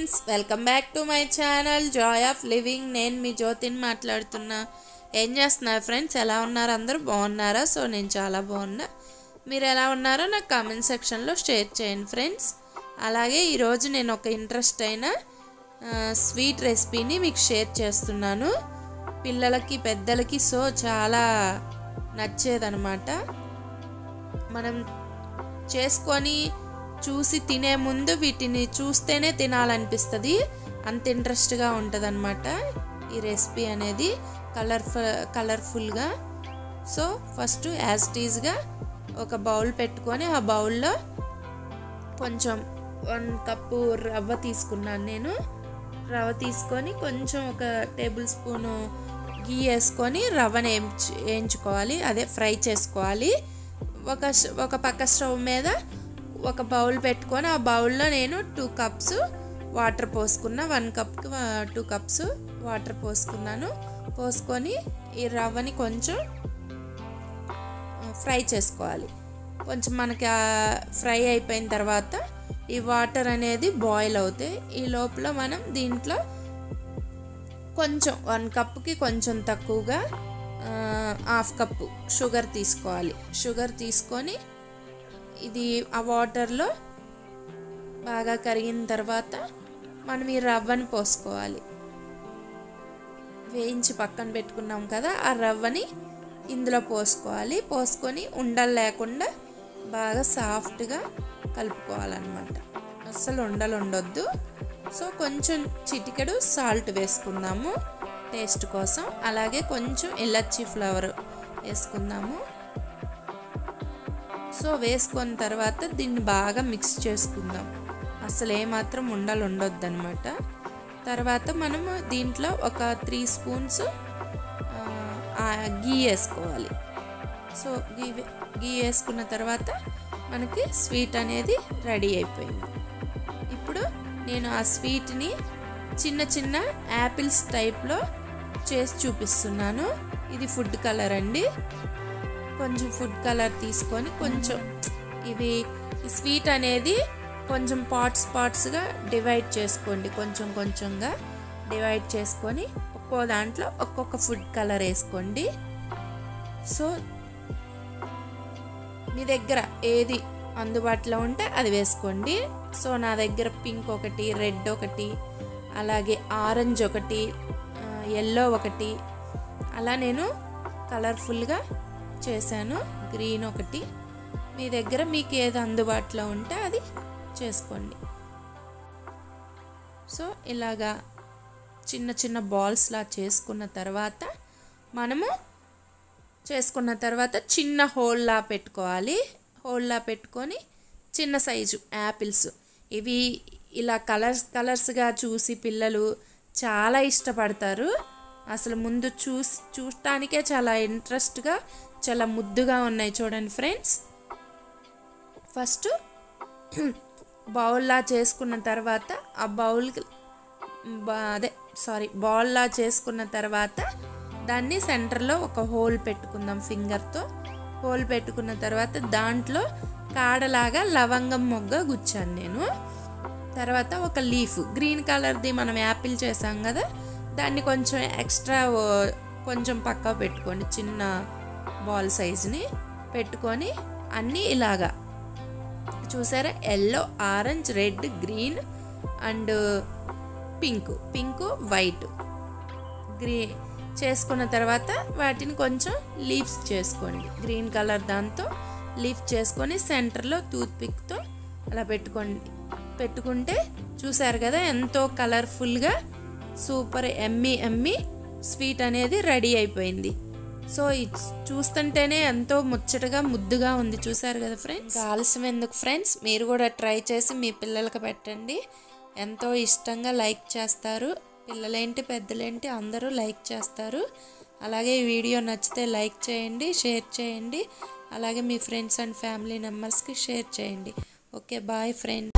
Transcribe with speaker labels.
Speaker 1: Friends, welcome back to my channel joy of living. నేను మీ జ్యోతిని మాట్లాడుతున్నా. ఏం చేస్తున్నారు ఫ్రెండ్స్? ఎలా ఉన్నారు? అందరూ బాగున్నారా? సో నేను చాలా బాగున్నా. మీరు ఎలా ఉన్నారో నాకు కామెంట్ సెక్షన్లో షేర్ చేయండి ఫ్రెండ్స్. అలాగే ఈరోజు నేను ఒక ఇంట్రెస్ట్ అయిన స్వీట్ రెసిపీని మీకు షేర్ చేస్తున్నాను. పిల్లలకి పెద్దలకి సో చాలా నచ్చేదన్నమాట. మనం చేసుకొని చూసి తినే ముందు వీటిని చూస్తేనే తినాలనిపిస్తుంది. అంత ఇంట్రెస్ట్గా ఉంటుంది అన్నమాట ఈ రెసిపీ అనేది, కలర్ఫుల్గా. సో ఫస్ట్ యాజ్ ఇట్ ఈజ్గా ఒక బౌల్ పెట్టుకొని ఆ బౌల్లో కొంచెం 1 కప్పు రవ్వ తీసుకున్నాను నేను. రవ్వ తీసుకొని కొంచెం ఒక టేబుల్ స్పూను గీ వేసుకొని రవ్వని వేయించుకోవాలి, అదే ఫ్రై చేసుకోవాలి. ఒక పక్క స్టవ్ మీద ఒక బౌల్ పెట్టుకొని ఆ బౌల్లో నేను 2 కప్స్ వాటర్ పోసుకున్నా. 1 కప్కి 2 కప్స్ వాటర్ పోసుకున్నాను. పోసుకొని ఈ రవ్వని కొంచెం ఫ్రై చేసుకోవాలి. కొంచెం మనకి ఫ్రై అయిపోయిన తర్వాత ఈ వాటర్ అనేది బాయిల్ అవుతాయి. ఈ లోపల మనం దీంట్లో కొంచెం 1 కప్కి కొంచెం తక్కువగా 1/2 కప్పు షుగర్ తీసుకోవాలి. షుగర్ తీసుకొని ఇది ఆ వాటర్లో బాగా కరిగిన తర్వాత మనం ఈ రవ్వని పోసుకోవాలి. వేయించి పక్కన పెట్టుకున్నాం కదా, ఆ రవ్వని ఇందులో పోసుకోవాలి. పోసుకొని ఉండలు లేకుండా బాగా సాఫ్ట్గా కలుపుకోవాలన్నమాట. అస్సలు ఉండలు ఉండొద్దు. సో కొంచెం చిటికెడు సాల్ట్ వేసుకుందాము టేస్ట్ కోసం. అలాగే కొంచెం ఇలాచీ ఫ్లేవర్ వేసుకుందాము. సో వేసుకున్న తర్వాత దీన్ని బాగా మిక్స్ చేసుకుందాం. అసలు ఏమాత్రం ఉండలు ఉండొద్దు అనమాట. తర్వాత మనము దీంట్లో ఒక 3 స్పూన్స్ గీ వేసుకోవాలి. సో గీ వేసుకున్న తర్వాత మనకి స్వీట్ అనేది రెడీ అయిపోయింది. ఇప్పుడు నేను ఆ స్వీట్ని చిన్న చిన్న యాపిల్స్ టైప్లో చేసి చూపిస్తున్నాను. ఇది ఫుడ్ కలర్ అండి. కొంచెం ఫుడ్ కలర్ తీసుకొని కొంచెం ఈ స్వీట్ అనేది కొంచెం పార్ట్స్గా డివైడ్ చేసుకోండి. కొంచెం కొంచెంగా డివైడ్ చేసుకొని ఒక్కో దాంట్లో ఒక్కొక్క ఫుడ్ కలర్ వేసుకోండి. సో మీ దగ్గర ఏది అందుబాటులో ఉంటే అది వేసుకోండి. సో నా దగ్గర పింక్ ఒకటి, రెడ్ ఒకటి, అలాగే ఆరెంజ్ ఒకటి, ఎల్లో ఒకటి, అలా నేను కలర్ఫుల్గా చేశాను. గ్రీన్ ఒకటి. మీ దగ్గర మీకు ఏది అందుబాటులో ఉంటే అది చేసుకోండి. సో ఇలాగా చిన్న చిన్న బాల్స్లా చేసుకున్న తర్వాత చిన్న హోల్లా పెట్టుకోవాలి. హోల్లా పెట్టుకొని చిన్న సైజు యాపిల్స్, ఇవి ఇలా కలర్స్గా చూసి పిల్లలు చాలా ఇష్టపడతారు. అసలు ముందు చూడటానికే చాలా ఇంట్రెస్ట్గా, చాలా ముద్దుగా ఉన్నాయి చూడండి ఫ్రెండ్స్. ఫస్ట్ బౌల్లా చేసుకున్న తర్వాత ఆ బాల్లా చేసుకున్న తర్వాత దాన్ని సెంటర్లో ఒక హోల్ పెట్టుకుందాం. ఫింగర్తో హోల్ పెట్టుకున్న తర్వాత దాంట్లో కాడలాగా లవంగం మొగ్గ గుచ్చాను నేను. తర్వాత ఒక లీఫ్ గ్రీన్ కలర్ది మనం యాపిల్ చేసాం కదా, దాన్ని కొంచెం ఎక్స్ట్రా కొంచెం పక్క పెట్టుకోండి. చిన్న బాల్ సైజుని పెట్టుకొని అన్నీ ఇలాగా చూసారా, yellow, orange, red, green and pink, white, చేసుకున్న తర్వాత వాటిని కొంచెం లీవ్స్ చేసుకోండి. గ్రీన్ కలర్ దాంతో లీఫ్ చేసుకొని సెంటర్లో టూత్ పిక్తో అలా పెట్టుకుంటే చూసారు కదా ఎంతో కలర్ఫుల్గా సూపర్ ఎమ్మీ స్వీట్ అనేది రెడీ అయిపోయింది. సో చూస్తుంటేనే ఎంతో ముచ్చటగా ముద్దుగా ఉంది. చూసారు కదా ఫ్రెండ్స్. ఆలస్యం ఎందుకు ఫ్రెండ్స్, మీరు కూడా ట్రై చేసి మీ పిల్లలకి పెట్టండి. ఎంతో ఇష్టంగా లైక్ చేస్తారు. పిల్లలేంటి పెద్దలేంటి అందరూ లైక్ చేస్తారు. అలాగే ఈ వీడియో నచ్చితే లైక్ చేయండి, షేర్ చేయండి. అలాగే మీ ఫ్రెండ్స్ అండ్ ఫ్యామిలీ మెంబర్స్కి షేర్ చేయండి. Okay, bye friends.